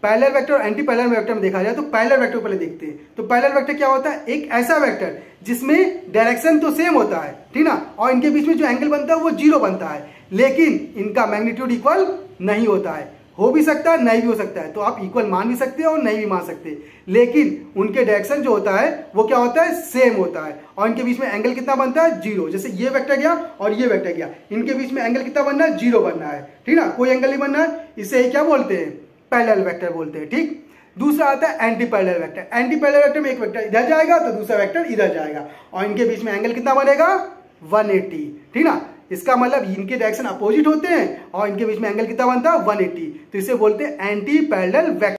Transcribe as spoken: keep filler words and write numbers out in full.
Parallel vector और anti parallel vector में देखा जाए तो पैरेलल वेक्टर पहले देखते हैं। तो पैरेलल वेक्टर क्या होता है, एक ऐसा वेक्टर जिसमें डायरेक्शन तो सेम होता है, ठीक ना, और इनके बीच में जो एंगल बनता है वो जीरो बनता है, लेकिन इनका मैग्नीट्यूड इक्वल नहीं होता है। हो भी सकता है, नहीं भी हो सकता है, तो आप इक्वल मान भी सकते हैं और नहीं भी मान सकते, लेकिन उनके डायरेक्शन जो होता है वो क्या होता है, सेम होता है, और इनके बीच में एंगल कितना बनता है, जीरो। जैसे ये वेक्टर गया और ये वेक्टर गया, इनके बीच में एंगल कितना बनना है, जीरो बनना है, ठीक ना, कोई एंगल नहीं बनना है, इसे ही क्या बोलते हैं, पैरेलल वेक्टर बोलते हैं। ठीक, दूसरा आता है anti parallel vector. Anti parallel vector में एक वेक्टर इधर जाएगा तो दूसरा वेक्टर इधर जाएगा, और इनके बीच में एंगल कितना बनेगा, वन एटी, ठीक ना। इसका मतलब इनके डायरेक्शन अपोजिट होते हैं और इनके बीच में एंगल कितना बनता है, वन एटी, तो इसे बोलते हैं एंटी पैरेलल वेक्टर।